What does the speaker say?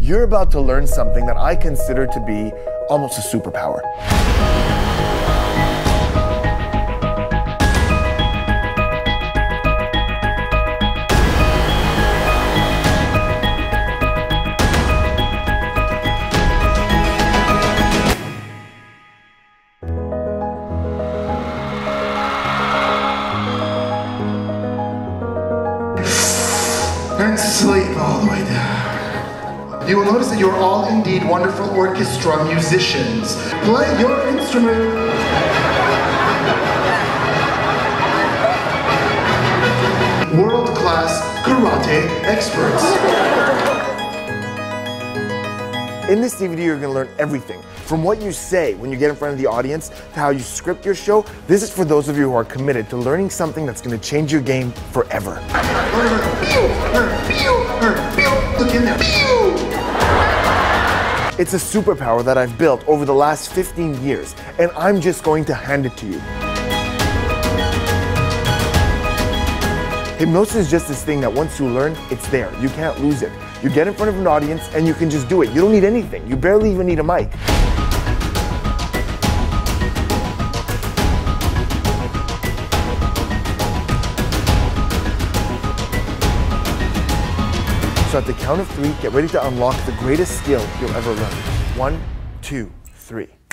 You're about to learn something that I consider to be almost a superpower. And sleep all the way down. You will notice that you're all indeed wonderful orchestra musicians. Play your instrument. World-class karate experts. In this DVD, you're going to learn everything. From what you say when you get in front of the audience to how you script your show. This is for those of you who are committed to learning something that's going to change your game forever. Look in there. It's a superpower that I've built over the last 15 years, and I'm just going to hand it to you. Hypnosis is just this thing that once you learn, it's there. You can't lose it. You get in front of an audience and you can just do it. You don't need anything. You barely even need a mic. So at the count of 3, get ready to unlock the greatest skill you'll ever learn. 1, 2, 3.